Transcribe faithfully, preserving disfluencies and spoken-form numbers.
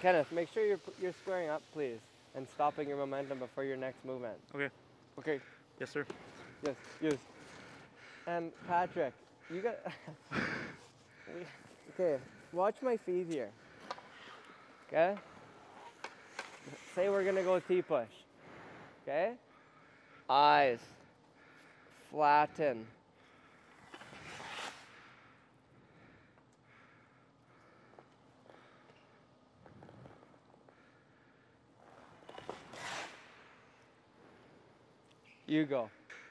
Kenneth, make sure you're, you're squaring up, please, and stopping your momentum before your next movement. Okay. Okay. Yes, sir. Yes, yes. And Patrick, you got... Okay, watch my feet here. Okay? Say we're gonna go T-push. Okay? Eyes. Flatten. You go.